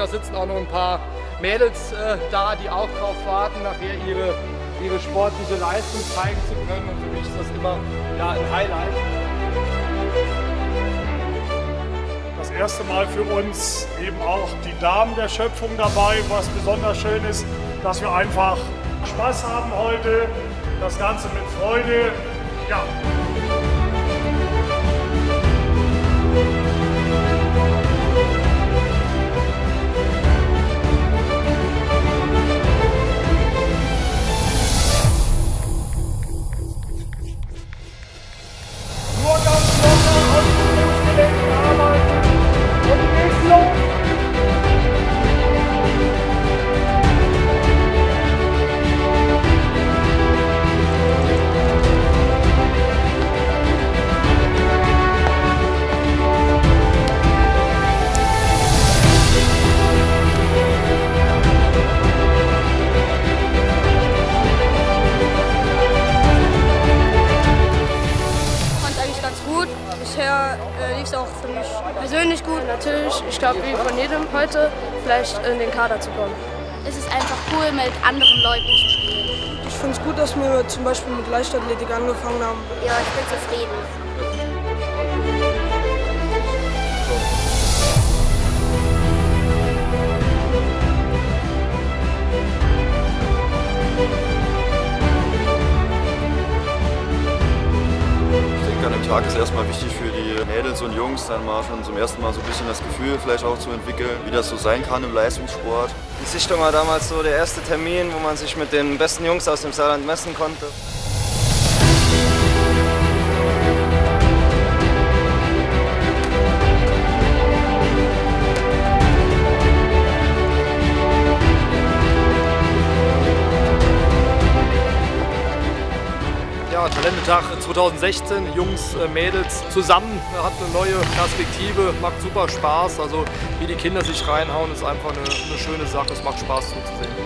da sitzen auch noch ein paar Mädels da, die auch drauf warten, nachher ihre sportliche Leistung zeigen zu können. Und für mich ist das immer ein Highlight. Das erste Mal für uns eben auch die Damen der Schöpfung dabei, was besonders schön ist, dass wir einfach Spaß haben heute, das Ganze mit Freude. Ja. Nur ganz locker und mit Gelenken arbeiten und geht's los. Bisher lief es auch für mich persönlich gut. Natürlich, ich glaube, wie von jedem heute, vielleicht in den Kader zu kommen. Es ist einfach cool, mit anderen Leuten zu spielen. Ich finde es gut, dass wir zum Beispiel mit Leichtathletik angefangen haben. Ja, ich bin zufrieden. An dem Tag ist erstmal wichtig für die Mädels und Jungs, dann mal schon zum ersten Mal so ein bisschen das Gefühl vielleicht auch zu entwickeln, wie das so sein kann im Leistungssport. Die Sichtung war damals so der erste Termin, wo man sich mit den besten Jungs aus dem Saarland messen konnte. Ja, Talentetag 2016, Jungs, Mädels zusammen, hat eine neue Perspektive, macht super Spaß. Also wie die Kinder sich reinhauen, ist einfach eine schöne Sache, es macht Spaß zuzusehen.